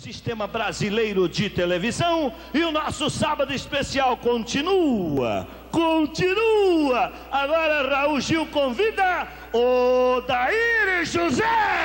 Sistema Brasileiro de Televisão, e o nosso sábado especial continua. Agora Raul Gil convida Odair José.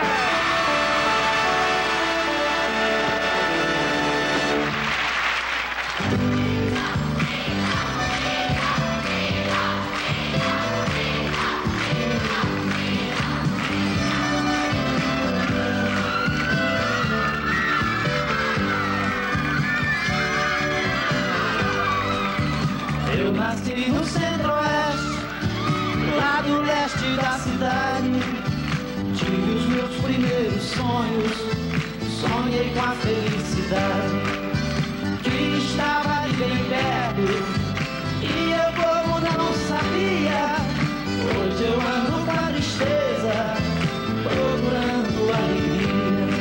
Eu nasci no centro-oeste, lá do leste da cidade. Tive os meus primeiros sonhos, sonhei com a felicidade que estava ali bem perto, e eu como não sabia. Hoje eu ando com a tristeza, procurando alegria.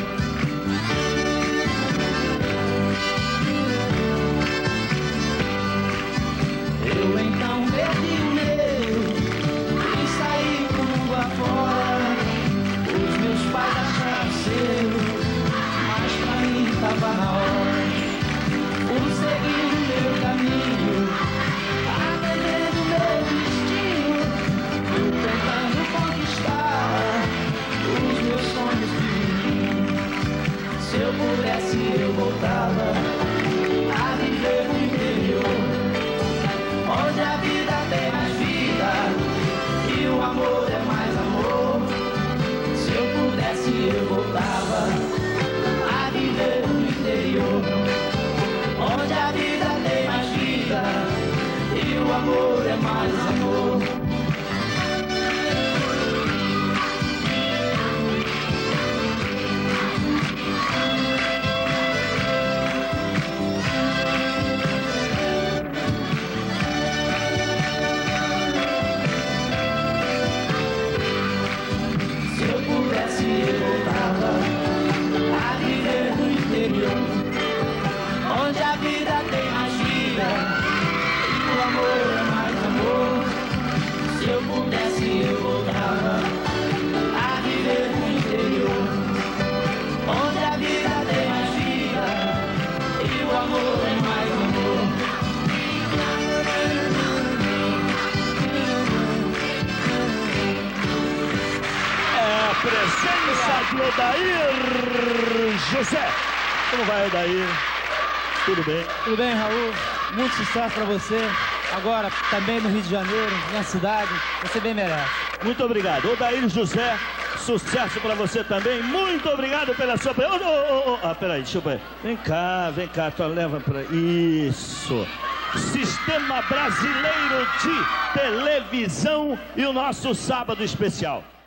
Eu então perdi o medo e saí pro mundo afora. Os meus pais acharam cedo, mas pra mim tava na hora. Fui seguindo meu caminho, atendendo meu destino. Fui tentando conquistar os meus sonhos de menino. Se eu pudesse eu voltava a viver no interior, onde a vida tem mais vida e o amor é mais amor. Se eu pudesse eu voltava a viver no interior, onde a vida tem mais vida e o amor é mais amor. Onde a vida tem mais vida e o amor é mais amor. Se eu pudesse eu voltava a viver no interior, onde a vida tem mais vida e o amor é mais amor. É a presença de Odair José. Como vai, Odair? Tudo bem? Tudo bem, Raul? Muito sucesso pra você. Agora, também no Rio de Janeiro, minha cidade. Você bem merece. Muito obrigado. Odair José, sucesso pra você também. Muito obrigado pela sua... peraí, deixa eu ver. Vem cá, tu leva pra... Isso. Sistema Brasileiro de Televisão e o nosso sábado especial.